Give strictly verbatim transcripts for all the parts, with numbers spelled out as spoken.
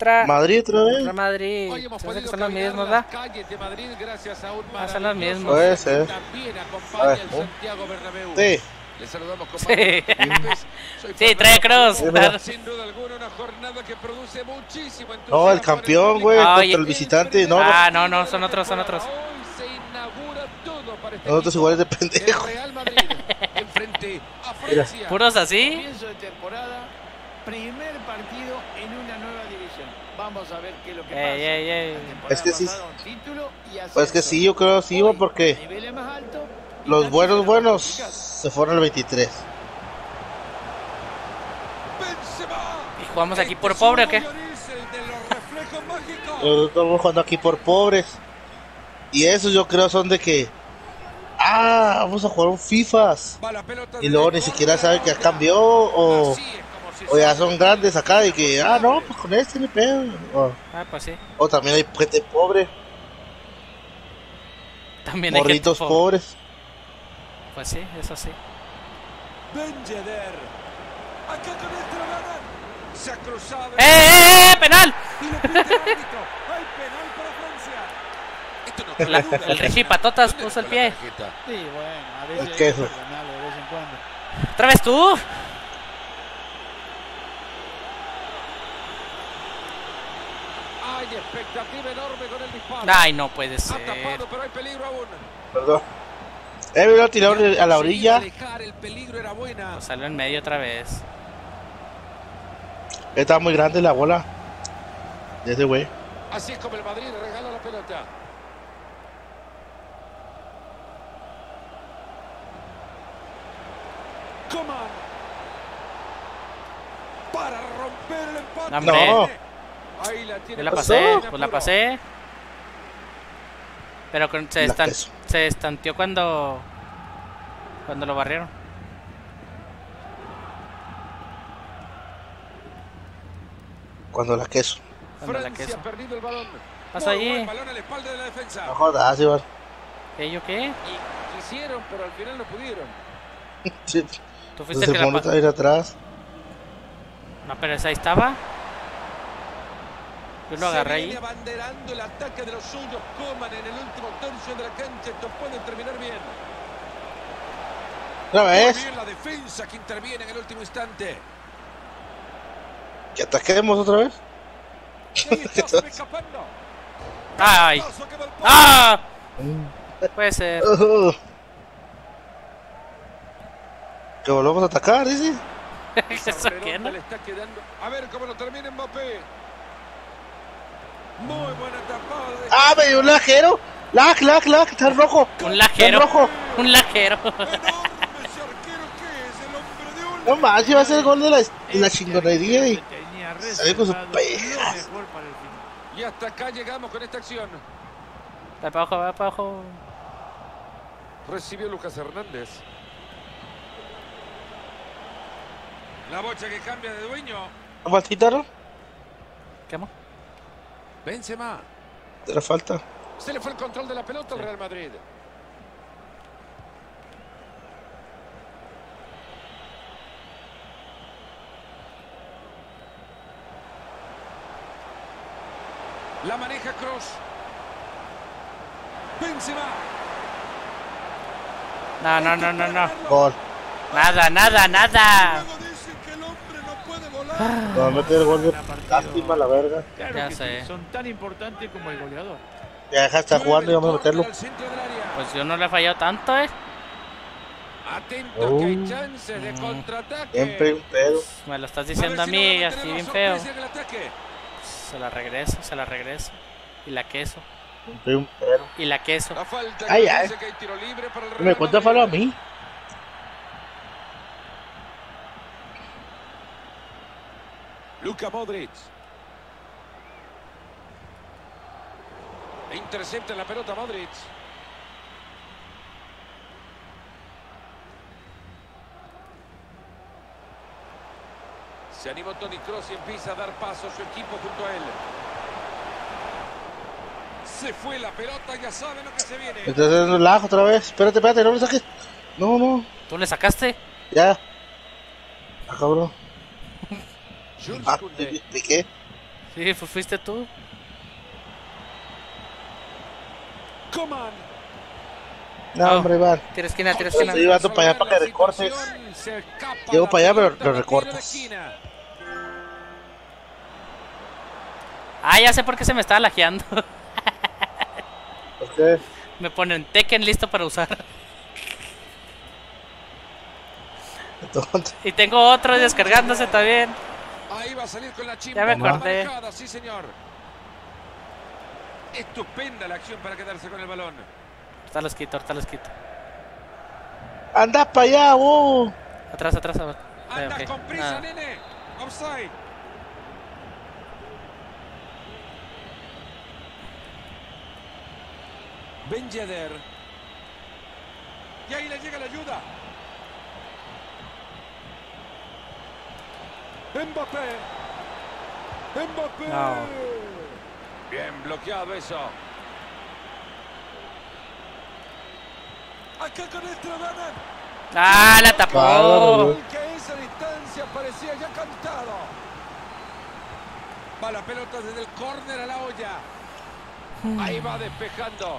contra Madrid otra vez. Real Madrid. Hoy hemos Se me hace que podido son los caminar mismos, las ¿verdad? calles de Madrid gracias a un Ah, son los maravilloso mismos. Puede ser. También A acompaña ver, el ¿no? Santiago Bernabéu. Sí. Le saludamos con Sí. Soy Sí, Fernando trae cross. Palomo. Claro. Sin duda alguna una jornada que produce muchísimo entusiasmo. No, el campeón, güey, Ah, contra oye. el visitante. No, Ah, no, no, son otros, son otros. Hoy se inaugura todo para este nosotros equipo. iguales de El pendejo. Real Madrid enfrente a Francia. Puros así. Comienzo de temporada, primer partido en una nueva división. Vamos a ver qué es lo que pasa. Ey, ey, ey. La temporada Es que sí. pasada, un título y Pues que ascenso. sí, yo creo que sí, iba Hoy, porque niveles más altos y los también buenos, será buenos complicado. se fueron al veintitrés. Benzema. ¿Y jugamos aquí por pobre o qué? Lloris, el de los reflejos mágicos. Nosotros estamos jugando aquí por pobres. Y esos yo creo son de que. Ah, vamos a jugar un FIFAs. Va la pelota Y luego de ni siquiera córner. saben que cambió o, Así es como se o ya sabe. son grandes acá y que, ah, no, pues con este ni pedo. O, Ah, pues sí. o también hay gente pobre, También hay gente morritos pobre. pobres. Pues sí, eso sí. Ben Yedder. Acá con esto lo ganan. Se ha cruzado. ¡Eh, eh, eh! ¡Penal! Y lo pide el árbitro. Hay penal para Francia. Esto no La- tiene duda. el Richie Patotas ¿Dónde puso el dejó la pie. tarjeta? Sí, bueno, a veces El hay queso. que perdonarlo de vez en cuando. ¿Otra vez tú? Hay expectativa enorme con el disparo. Ay, no puede Ha ser. tapado, pero hay peligro aún. Perdón. Eh, me lo tiraron a la orilla. Alejar, el peligro era buena. Pues salió en medio otra vez. Estaba muy grande la bola de ese güey. Así es como el Madrid regala la pelota. Coman. Para romper el empate. No, hombre. No. Ahí la tiene. Yo la pasó? pasé, pues la pasé. Pero con- se, La estan- queso. se estanteó cuando cuando lo barrieron. Cuando la queso. Cuando la Francia queso. ha perdido el balón. Pasó Muy allí. buen balón a la espalda de la defensa. No jodas, Iván. ¿Qué yo qué? Y quisieron, pero al final no pudieron. Sí. ¿Tú fuiste Se el que la pone pasó? a ir atrás. No, pero esa ahí estaba. Yo lo agarré Se ahí. viene abanderando el ataque de los suyos. Coman en el último tercio de la cancha. Esto puede terminar bien. Otra Muy vez. bien la defensa que interviene en el último instante. Que ataquemos otra vez. Y ahí está, se va escapando. ¡Ay! Paso que va al poste. ¡Ah! Puede ser. Uh, que volvamos a atacar, dice. Esa ¿Eso qué, pelota no? le está quedando. A ver cómo lo termina Mbappé. Muy buena tapada. de- Ah, me dio un lajero. Lag, lag, lag. Está rojo. Un Está lajero. rojo. Un lajero. Enorme ese arquero que es el hombre de un. No más, iba a ser el gol de la, de la chingonería y Tenía salió con sus reservado pejas. lo mejor para el final. Y hasta acá llegamos con esta acción. Va para abajo, va para abajo. Recibió Lucas Hernández. La bocha que cambia de dueño. ¿No faltitaron? ¿Qué más? Benzema. Te la falta. Se le fue el control de la pelota al Real Madrid. La maneja Kroos. Benzema. No, no, no, no, no. Gol. Nada, nada, nada. Luego dicen que el hombre no puede volar. No, mete el gol de Buena partido. lástima la verga. Claro Ya que sé. sí, son tan importantes como el goleador. Ya deja de estar jugando y vamos a meterlo. Al centro del área. Pues yo no le he fallado tanto, eh. Atento que hay Oh. chances de Mm. contraataque. Siempre un pedo. Me lo estás ver diciendo a si mí, logra así mantener bien la feo. sorpresa en el ataque. Se la regreso, se la regreso. Y la queso. Siempre un pedo. Y la queso. La falta Ay, que ay. dice que hay tiro libre para el Me Real cuenta Madrid. falo a mí. Luka Modric. E intercepta la pelota Modric. Se animó Toni Kroos y empieza a dar paso a su equipo junto a él. Se fue la pelota, ya saben lo que se viene. Me estás dando lag otra vez. Espérate, espérate, no me saques. No, no. ¿Tú le sacaste? Ya. Ah, cabrón. Jules Ah, Koundé. piqué. Sí, fu- fuiste tú. Coman. No, Oh, hombre, Iván. Tira esquina, tira Pero esquina. estoy llevando para allá para que La recortes. situación, se escapa Llego la para allá, pero pelota, lo tiro de recortas. esquina. Ah, ya sé por qué se me estaba lajeando. ¿Por qué? Me ponen Tekken listo para usar. Entonces, Y tengo otro descargándose también. Ahí va a salir con la chimpa. Ya me Buena acordé. manejada, sí, señor. Estupenda la acción para quedarse con el balón. Ahorita los quito, ahorita los quito. anda para allá, vos. Atrás, atrás, atrás. Eh, Anda ok. con prisa, Ah. nene. Offside. Ben Yedder. Y ahí le llega la ayuda. Mbappé. Mbappé. No. Bien bloqueado eso. Acá con esto ganan. Ah, la tapó. Bárbaro. Que a esa distancia parecía ya cantado. Va la pelota desde el córner a la olla. Ahí va despejando.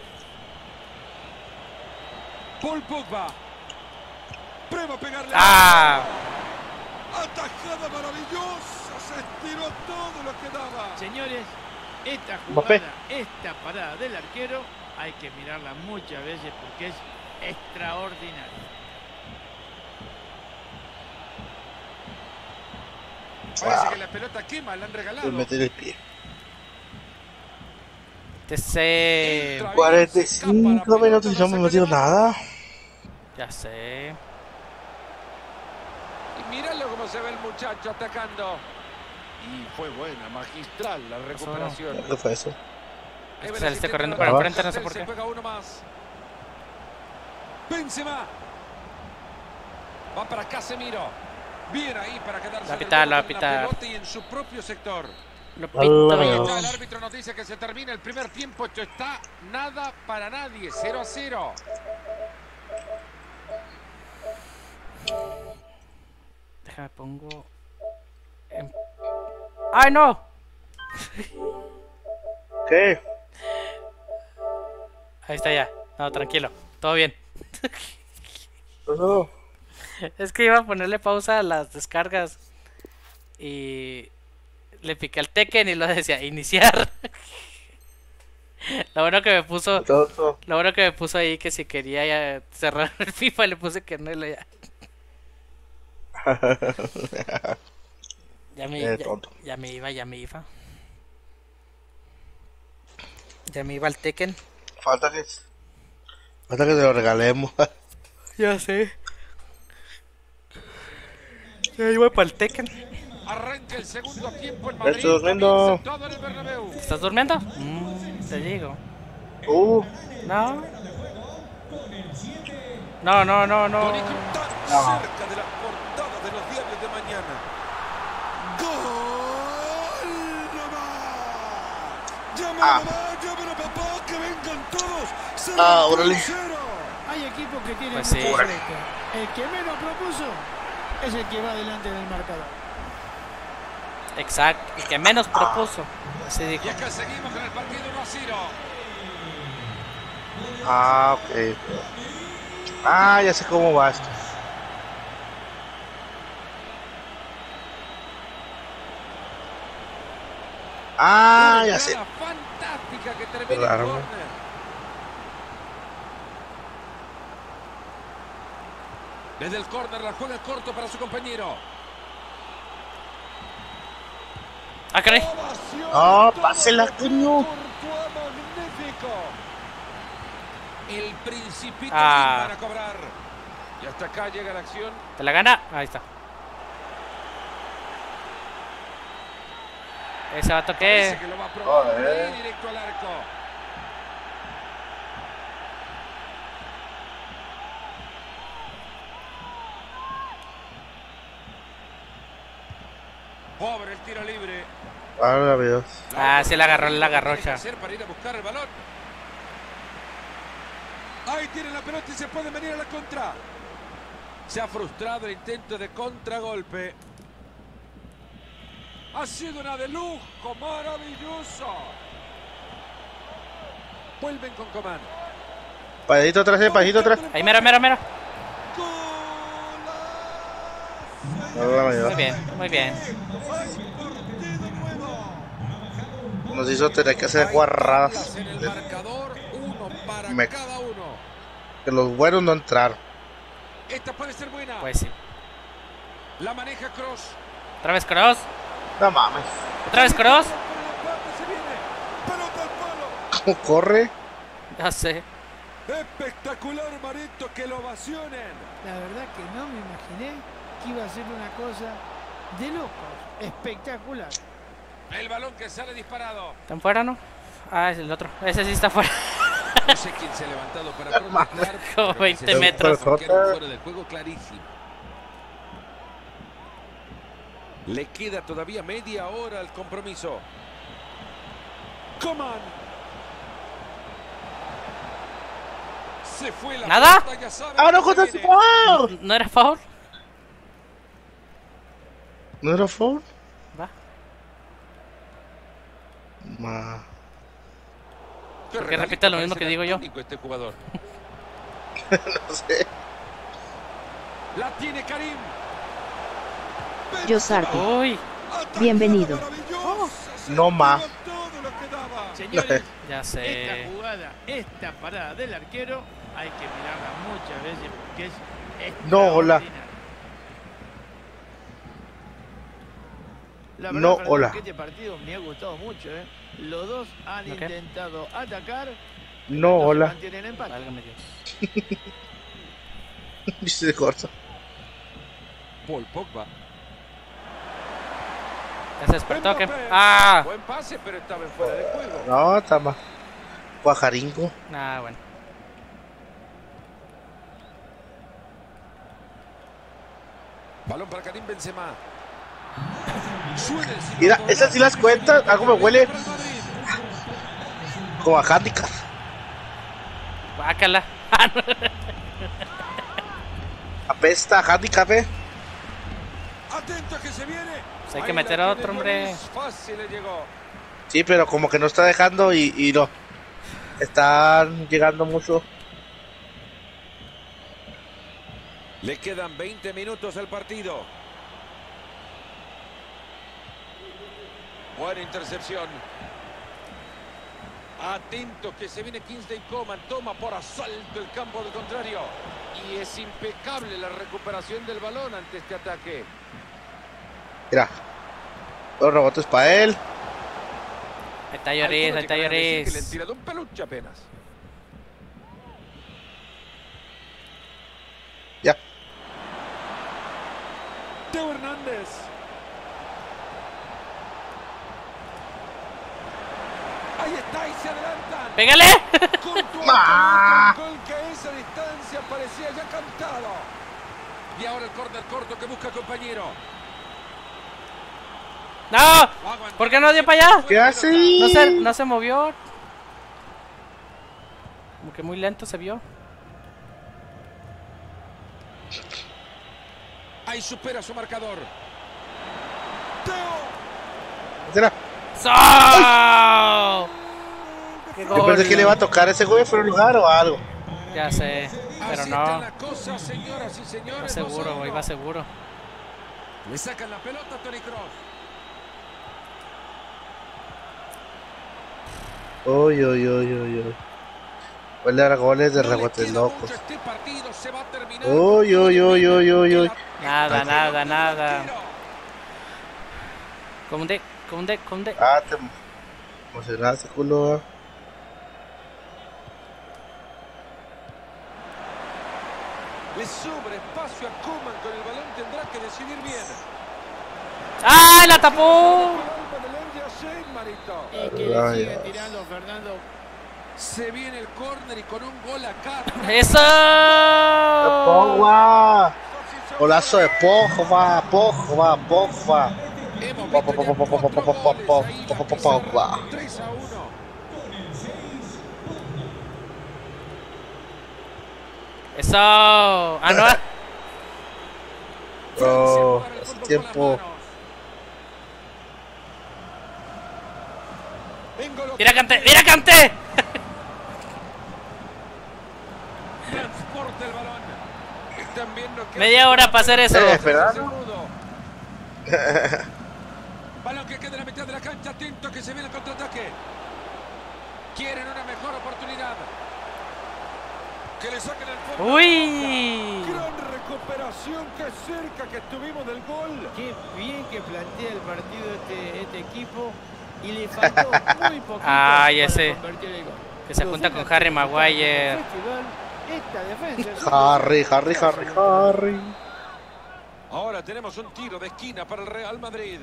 Paul Pogba. Prueba a pegarle. Ah, Atajada maravillosa. Se estiró todo lo que daba. Señores, esta Mbappé. jugada, esta parada del arquero, hay que mirarla muchas veces porque es extraordinaria. Parece Ah. que la pelota quema, la han regalado. Voy a meter el pie. te sé. Entra bien, cuarenta y se escapa la cinco pelota, minutos y la no me he saca metido de mano. nada. Ya sé. Y míralo cómo se ve el muchacho atacando. Y fue buena, magistral la recuperación. ¿Qué fue eso? Ahí va el Saliste asistente corriendo de la por enfrente, no sé Él por se qué. juega uno más. Benzema. Va para Casemiro. Bien ahí para quedarse La en el pitar, borde la de pitar. pelota y en su propio sector. Lo Ah, pito. Ahí Dios. está, el árbitro nos dice que se termina el primer tiempo. Esto está nada para nadie. cero a cero. Déjame pongo. en- ¡Ay, no! ¿Qué? Ahí está ya. No, tranquilo. Todo bien. No. Es que iba a ponerle pausa a las descargas. Y le piqué al Tekken y lo decía iniciar. Lo bueno que me puso. Tonto. Lo bueno que me puso ahí que si quería ya cerrar el FIFA le puse que no y lo ya. Ya me, Eh, ya, tonto. ya me iba, ya me iba. Ya me iba al Tekken. Falta que. Falta que te lo regalemos. Ya sé. Ya iba para el Tekken. Arranca el segundo tiempo en Ya Madrid. estoy durmiendo. Comienza todo en el Bernabéu. ¿Estás durmiendo? Mm, te digo. Uh, No. No, no, no, no. Toni Kroos tan cerca de las portadas de los diarios de mañana. ¡Gol! ¡Mamá! ¡Llama a Ah. mamá! ¡Llamen a papá! ¡Que vengan todos! ¡Se Ah, rompió órale. el cero! Hay equipos que tienen Pues sí. mucha suerte. El que menos propuso es el que va adelante del marcador. Exacto. El que menos propuso. Así dijo. Y acá seguimos con el partido uno a cero. ah, ok. Ah, ya sé cómo va esto. Ah, Una ya sé. entrada fantástica que termina Qué en raro, ¿no? córner. Desde el córner la juega corto para su compañero. Ah, caray. Ovación No, a todo pásela, lo que coño. Courtois, magnífico. El principito Ah. para cobrar. Y hasta acá llega la acción. ¿Te la gana? Ahí está. Ese vato Parece que. que lo va a probar. Joder. Ahí directo al arco. Pobre el tiro libre. Ahora Dios. Ah, sí la agarró, la agarró, Tiene que cha. hacer para ir a buscar el balón. Ahí tiene la pelota y se puede venir a la contra. Se ha frustrado el intento de contragolpe. Ha sido una de lujo, maravilloso. Vuelven con Coman. Pasito atrás, eh, pasito atrás. Ahí, mira, mira, mira. No, no, no, Muy no. bien, muy bien. Nos hizo tener que hacer guarradas. En el marcador, uno para Me- cada uno. Que los buenos no entraron. Esta puede ser buena. Pues sí. La maneja Kroos. Otra vez Cross. No mames. Otra vez Cross. Se viene. Pelota al palo. ¿Cómo corre? Ya sé. Espectacular, Marito, que lo ovacionen. La verdad que no me imaginé que iba a ser una cosa de locos. Espectacular. El balón que sale disparado. ¿Están fuera, no? Ah, es el otro. Ese sí está fuera. No sé quién se ha levantado para protestar. Como pero que veinte se metros. sacaron fuera del juego clarísimo. Le queda todavía media hora al compromiso. Coman. Se fue la ¿Nada? pelota, ya saben ¡Ah, que no, se contra viene. su ¿No era foul? ¿No era foul? Va. Ma. Qué Porque regalito repite lo mismo parece que digo yo. daltónico este jugador. No sé. La tiene Karim. Yosarte, Uy, bienvenido. No ma. Señores, ya esta sé. jugada, esta parada del arquero, hay que mirarla muchas veces porque es No, hola. extraordinaria. La No, Fernando, hola. que este partido me ha gustado mucho, ¿eh? Los dos han ¿Ok? intentado atacar. No, se hola. mantienen en empate. Válgame Dios. Dice de corto. Paul Pogba. Ya se despertó, ¿qué? Mbappé. ¡Ah! Buen pase, pero estaba en fuera de juego. No, está más. Pajaringo. Ah, bueno. Balón para Karim Benzema. Suena el silbato Mira, de esas sí las árbitro. cuentas. Algo me huele Para el Madrid. como a handicap. Bácala. Apesta a handicap, eh. Atento que se viene. Pues hay que Ahí meter la otro, tiene hombre. Lloris. Fácil le llegó. Sí, pero como que no está dejando y, y no. Están llegando mucho. Le quedan veinte minutos al partido. Buena intercepción. Atento que se viene Kingsley Coman. Toma por asalto el campo del contrario. Y es impecable la recuperación del balón ante este ataque. Mira. Dos rebotes para él. Ahí está Lloris, ahí está Algunos llegarán a decir que le han Lloris. tirado un peluche apenas. Ya. Teo Hernández. Ahí está y se adelantan. ¡Pégale! Courtois Ma. con un gol que a esa distancia parecía ya cantado. Y ahora el córner corto que busca compañero. ¡No! ¿Por qué no dio para allá? ¿Qué hace? No se, no se movió. Como que muy lento se vio. Ahí supera su marcador. Teo. Mira. ¡So! ¡Qué Yo pensé que le iba a tocar ese güey fuera un lugar o algo. Ya sé, pero Así está no. la cosa, señoras y señores. Iba seguro, dos a uno. iba seguro. Le sacan la pelota a Toni Kroos. Uy, uy, uy, uy, uy. Huele a goles de No le rebotes queda locos. mucho, este partido se va a terminar. Uy, uy, uy, uy, uy, uy. Nada, nada, nada. Conde, conde, conde. Ah, te emocionaste, culo. Le sobra espacio a Koeman con el balón, tendrá que decidir bien. ¡Ah, la tapó! Alba del N J C, Marito. Y que le Ay, siguen Dios. tirando, Fernando. Se viene el córner y con un gol acá. ¡Eso! Pogba. Golazo de Pogba, Pogba, Pogba. Hemos Po, visto po, ya po, po, po, cuatro po, po, goles po, ahí, po, la po, po, pizarra, Pogba. tres a uno. ¡Eso! ¡Ah, no! Oh, Francia para el hace fútbol con tiempo. las manos. Engolo- ¡Mira Kanté! ¡Mira Kanté! Transporta el balón. Están viendo que Media hora para hacer eso. Eh, ¿verdad? Segundo. Balón que queda en la mitad de la cancha. Atento que se viene el contraataque. Quieren una mejor oportunidad. Que le saquen el fondo. ¡Uy! Gran recuperación. Qué cerca que estuvimos del gol. Qué bien que plantea el partido este, este equipo y le faltó muy poquito Ay, para ese. convertir el gol. Que se Los junta con United Harry están en Maguire. el festival. Esta defensa es Harry, Harry, Harry, Harry. Ahora tenemos un tiro de esquina para el Real Madrid.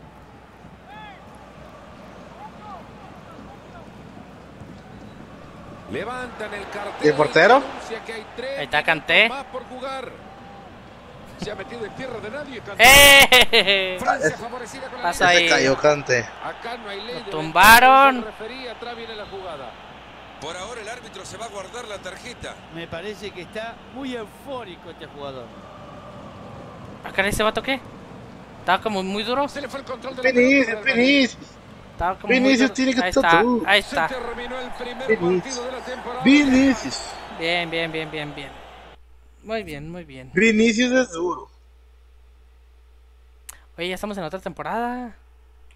Levantan el cartel. ¿Y el portero? Anuncia que hay tres Ahí está minutos Kanté. más por jugar. Se ha metido en tierra de nadie. Kanté. ¡Eh! Francia favorecida con la Pasa línea. ahí. Se cayó Kanté. Acá no hay ley de tumbaron. ventaja, dice el referí, atrás viene la jugada. Por ahora el árbitro se va a guardar la tarjeta. Me parece que está muy eufórico este jugador. ¿Acá ese vato qué? Estaba como muy duro. Se le fue el control de la Vinicius, pelota del Madrid. Vinicius. Estaba como muy Vinicius duro. tiene que Ahí estar está. duro. Ahí Se está. terminó el primer Vinicius. partido de la temporada. Vinicius. Bien, bien, bien, bien, bien. Muy bien, muy bien. Vinicius es duro. Oye, ya estamos en otra temporada.